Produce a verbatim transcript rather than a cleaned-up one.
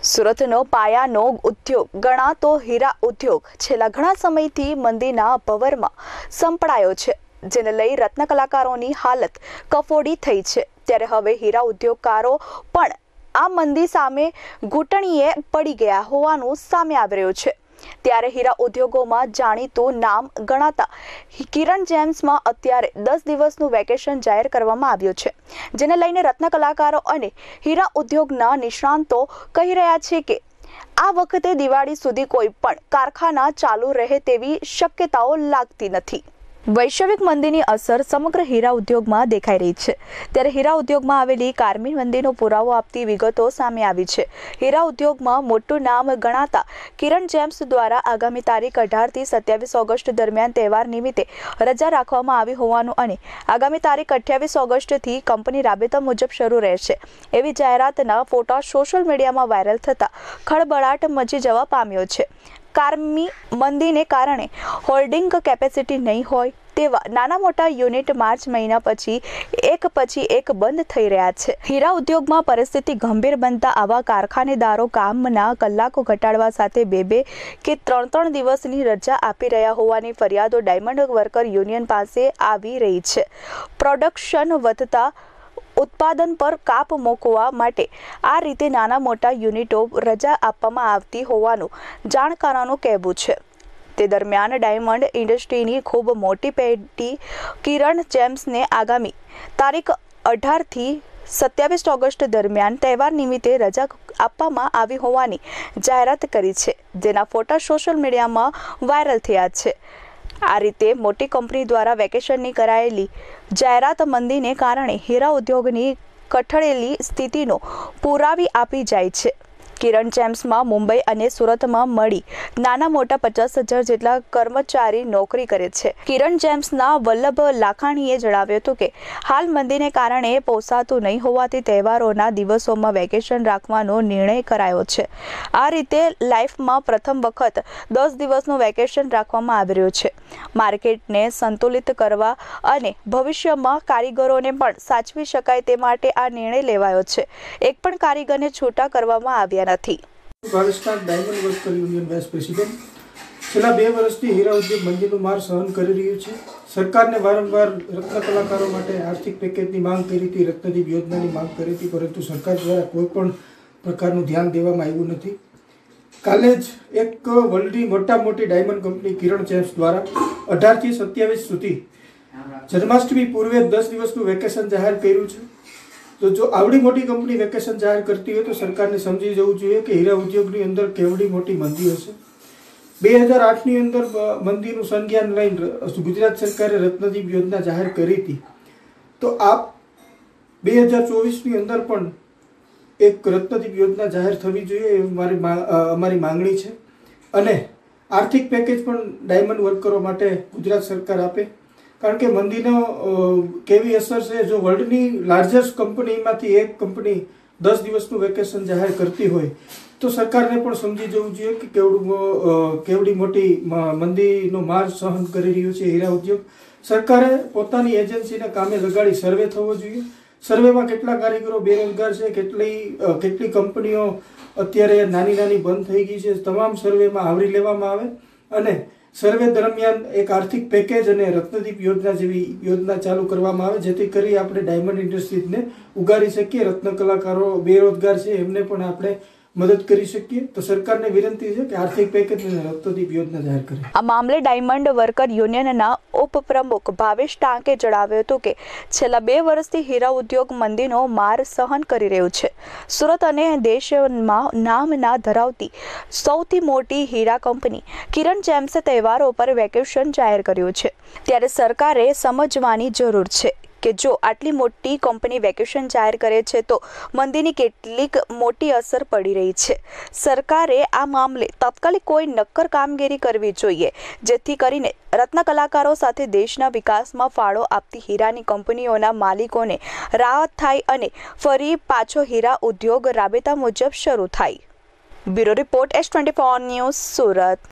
સુરતનો પાયાનો ઉદ્યોગ ગણાતો હીરા ઉદ્યોગ છેલ્લા ઘણા સમયથી મંદીના ભંવરમાં સંપડાયો છે, જેને લઈ રત્ન કલાકારોની હાલત કફોડી થઈ છે। ત્યારે હવે હીરા ઉદ્યોગકારો પણ આ મંદી સામે ઘૂંટણીએ પડી ગયા હોવાનું સામે આવી રહ્યું છે। ત્યારે હીરા ઉદ્યોગોમાં જાણીતું નામ ગણાતા કિરણ જેમ્સમાં અત્યારે દસ દિવસનું વેકેશન જાહેર કરવામાં આવ્યું છે, જેને લઈને રત્ન કલાકારો અને હીરા ઉદ્યોગના નિષ્ણાંતો કહી રહ્યા છે કે આ વખતે દિવાળી સુધી કોઈ પણ કારખાના ચાલુ રહે તેવી શક્યતાઓ લાગતી નથી। વૈશ્વિક મંદીની અસર સમગ્ર હીરા ઉદ્યોગમાં દેખાઈ રહી છે। ત્યારે હીરા ઉદ્યોગમાં આવેલી કારમી મંદીનો પુરાવો આપતી વિગતો સામે આવી છે। હીરા ઉદ્યોગમાં મોટું નામ ગણાતા કિરણ જેમ્સ દ્વારા આગામી તારીખ અઢાર થી સત્યાવીસ ઓગસ્ટ દરમિયાન તહેવાર નિમિત્તે રજા રાખવામાં આવી હોવાનું અને આગામી તારીખ અઠ્યાવીસ ઓગસ્ટથી કંપની રાબેતા મુજબ શરૂ રહેશે એવી જાહેરાતના ફોટા સોશિયલ મીડિયામાં વાયરલ થતા ખળબળાટ મચી જવા પામ્યો છે। કારમી મંદીને કારણે હોલ્ડિંગ કેપેસિટી નહીં હોય તેવા નાના મોટા યુનિટ માર્ચ મહિના પછી એક પછી એક બંધ થઈ રહ્યા છે। હીરા ઉદ્યોગમાં પરિસ્થિતિ ગંભીર બનતા આવા કારખાનેદારો કામના કલાકો ઘટાડવા સાથે બે બે કે ત્રણ ત્રણ દિવસની રજા આપી રહ્યા હોવાની ફરિયાદો ડાયમંડ વર્કર યુનિયન પાસે આવી રહી છે। પ્રોડક્શન વધતા ઉત્પાદન પર કાપ મૂકવા માટે આ રીતે નાના મોટા યુનિટો રજા આપવામાં આવતી હોવાનું જાણકારોનું કહેવું છે। તે દરમિયાન ડાયમંડ ઇન્ડસ્ટ્રીની ખૂબ મોટી પેઢી કિરણ જેમ્સને આગામી તારીખ અઢાર થી સત્યાવીસ ઓગસ્ટ દરમિયાન તહેવાર નિમિત્તે રજા આપવામાં આવી હોવાની જાહેરાત કરી છે, જેના ફોટા સોશિયલ મીડિયામાં વાયરલ થયા છે। આ રીતે મોટી કંપની દ્વારા વેકેશનની કરાયેલી જાહેરાત મંદીને કારણે હીરા ઉદ્યોગની કઠળેલી સ્થિતિનો પુરાવી આપી જાય છે। કિરણ જેમ્સમાં મુંબઈ અને સુરતમાં મળી નાના મોટા પચાસ હજાર જેટલા કર્મચારી નોકરી કરે છે। કિરણ જેમ્સના વલ્લભ લાખાણીએ જણાવ્યું હતું કે હાલ મંદીને કારણે પોસાતું નહીં હોવાથી તહેવારોના દિવસોમાં વેકેશન રાખવાનો નિર્ણય કરાયો છે। આ રીતે લાઈફમાં પ્રથમ વખત દસ દિવસનું વેકેશન રાખવામાં આવી રહ્યું છે। માર્કેટને સંતુલિત કરવા અને ભવિષ્યમાં કારીગરોને પણ સાચવી શકાય તે માટે આ નિર્ણય લેવાયો છે। એક પણ કારીગરને છૂટા કરવામાં આવ્યા નથી। Rajasthan diamond worker union vice president છેલ્લા બે વર્ષથી હીરા ઉદ્યોગ મંદીનું માર સહન કરી રહ્યું છે। સરકારને વારંવાર રત્ન કલાકારો માટે આર્થિક પેકેજની માંગ કરી હતી, રત્નદીપ યોજનાની માંગ કરી હતી, પરંતુ સરકાર દ્વારા કોઈ પણ પ્રકારનું ધ્યાન દેવામાં આવ્યું નથી। કાલે જ એક વર્લ્ડની મોટા મોટી ડાયમંડ કંપની કિરણ જેમ્સ દ્વારા અઢાર થી સત્યાવીસ સુધી જન્માષ્ટમી પૂર્વે દસ દિવસનું વેકેશન જાહેર કર્યું છે। તો જો આવડી મોટી કંપની વેકેશન જાહેર કરતી હોય તો સરકારને સમજી જવું જોઈએ કે હીરા ઉદ્યોગની અંદર કેવડી મોટી મંદી હશે। બે હજાર આઠની અંદર મંદીનું સંજ્ઞાન લઈને ગુજરાત સરકારે રત્નદીપ યોજના જાહેર કરી હતી, તો આ બે હજાર ચોવીસની અંદર પણ એક રત્નદીપ યોજના જાહેર થવી જોઈએ એવી મારી અમારી માંગણી છે અને આર્થિક પેકેજ પણ ડાયમંડ વર્કરો માટે ગુજરાત સરકાર આપે, કારણ કે મંદીનો કેવી અસર છે। જો વર્લ્ડની લાર્જેસ્ટ કંપનીમાંથી એક કંપની દસ દિવસનું વેકેશન જાહેર કરતી હોય તો સરકારને પણ સમજી જવું જોઈએ કે કેવડું કેવડી મોટી મંદીનો માર સહન કરી રહ્યું છે હીરા ઉદ્યોગ। સરકારે પોતાની એજન્સીને કામે લગાડી સર્વે થવો જોઈએ। સર્વેમાં કેટલા કારીગરો બેરોજગાર છે, કેટલી કેટલી કંપનીઓ અત્યારે નાની નાની બંધ થઈ ગઈ છે, તમામ સર્વેમાં આવરી લેવામાં આવે અને સર્વે દરમિયાન એક આર્થિક પેકેજ અને રત્નદીપ યોજના જેવી યોજના ચાલુ કરવામાં આવે, જેથી કરી આપણે ડાયમંડ ઇન્ડસ્ટ્રીઝને ઉગારી શકીએ। રત્ન કલાકારો બેરોજગાર છે એમને પણ આપણે મદદ કરી શકીએ। તો સરકારને વિનંતી છે કે આર્થિક પેકેજ અને રત્નદીપ યોજના જાહેર કરે। આ મામલે ડાયમંડ વર્કર યુનિયનના ઉપપ્રમુખ ભાવેશ ટાંકે જણાવ્યું હતું કે છેલ્લા બે વર્ષથી હીરા ઉદ્યોગ મંદીનો માર સહન કરી રહ્યું છે। સુરત અને દેશમાં નામના ધરાવતી સૌથી મોટી હીરા કંપની કિરણ જેમ્સે તહેવારો પર વેકેશન જાહેર કર્યું છે, ત્યારે સરકારે સમજવાની જરૂર છે કે જો આટલી મોટી કંપની વેકેશન જાહેર કરે છે તો મંદીની કેટલીક મોટી અસર પડી રહી છે। સરકારે આ મામલે તાત્કાલિક કોઈ નક્કર કામગીરી કરવી જોઈએ, જેથી કરીને રત્ન કલાકારો સાથે દેશના વિકાસમાં ફાળો આપતી હીરાની કંપનીઓના માલિકોને રાહત થાય અને ફરી પાછો હીરા ઉદ્યોગ રાબેતા મુજબ શરૂ થાય। Bureau report S twenty four news, Surat.